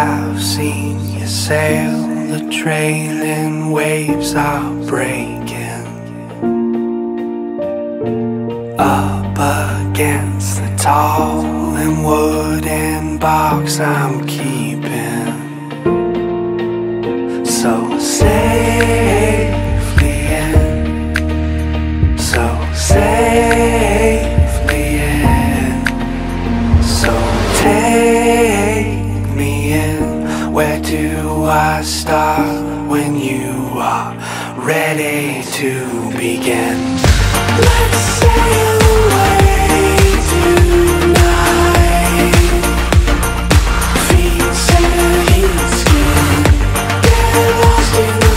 have seen you sail, the trailing waves are breaking up against the tall and wooden box I'm keeping so safely in, so safely in. So take me in. Where do I start when you are ready to begin? Let's sail away tonight. Feet set heat skin, get lost in the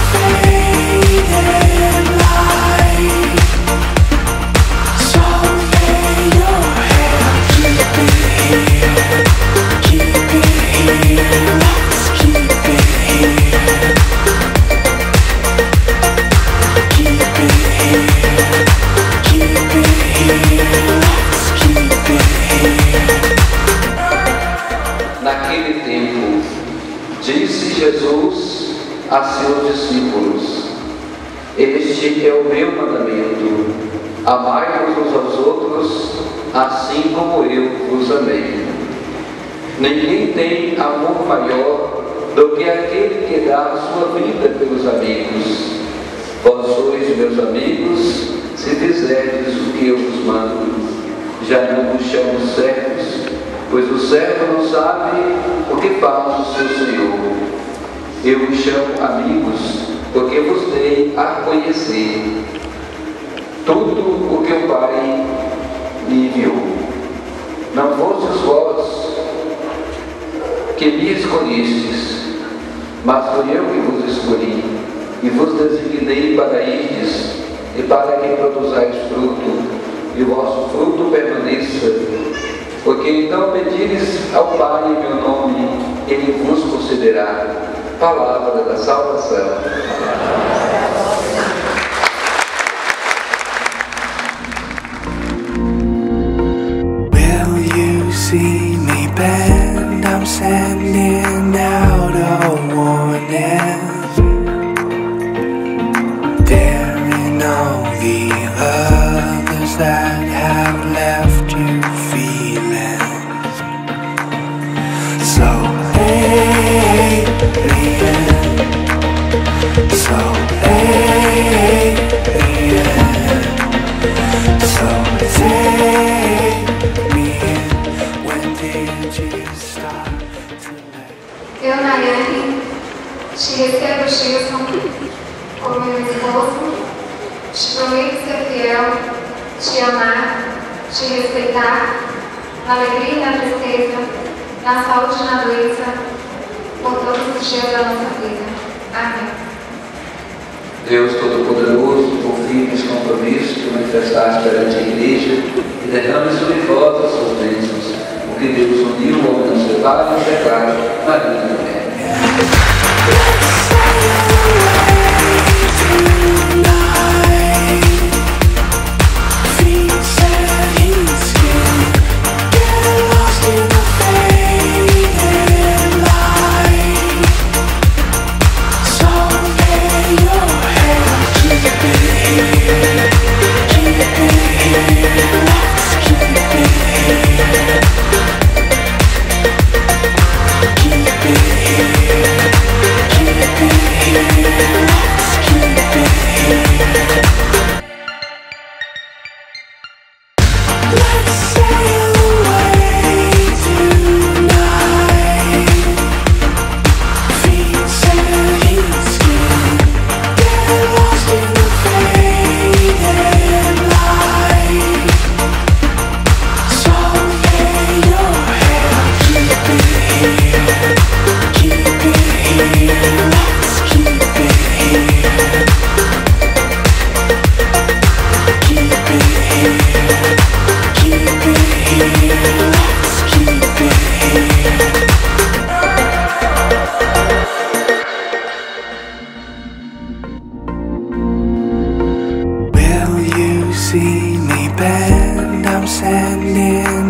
faded light. Someday your hair, keep it here, keep it here. Let's keep it here, keep it here, keep it here. Let's keep it here. Naquele tempo, disse Jesus a seus discípulos: Este é o meu mandamento, amai-vos uns aos outros, assim como eu vos amei. Ninguém tem amor maior do que aquele que dá a sua vida pelos amigos. Vós sois meus amigos, se fizerdes o que eu vos mando. Já não vos chamo servos, pois o servo não sabe o que faz o seu Senhor. Eu vos chamo amigos, porque vos dei a conhecer tudo o que o Pai me enviou. Não fostes vós que me escolhestes, mas fui eu que vos escolhi, e vos designei para irdes, e para que produzais fruto, e o vosso fruto permaneça, porque então pedires ao Pai em meu nome, Ele vos concederá. Palavra da salvação. Will you see me bend? I'm sending out a warning, daring all the others that have left you feeling so alien, so alien, so take me in. When did you start to let? Eu, Nayane, te recebo, Gilson, como meu esposo, te prometo ser fiel, te amar, te respeitar, na alegria e na tristeza, na saúde e na doença, por todos os dias da nossa vida. Amém. Deus Todo-Poderoso, confirme esse compromisso que manifestaste perante a Igreja e derrame sobre vós as suas bênçãos. O que Deus uniu, o homem não separa, e declara Maria da Fé. See me bend, I'm sending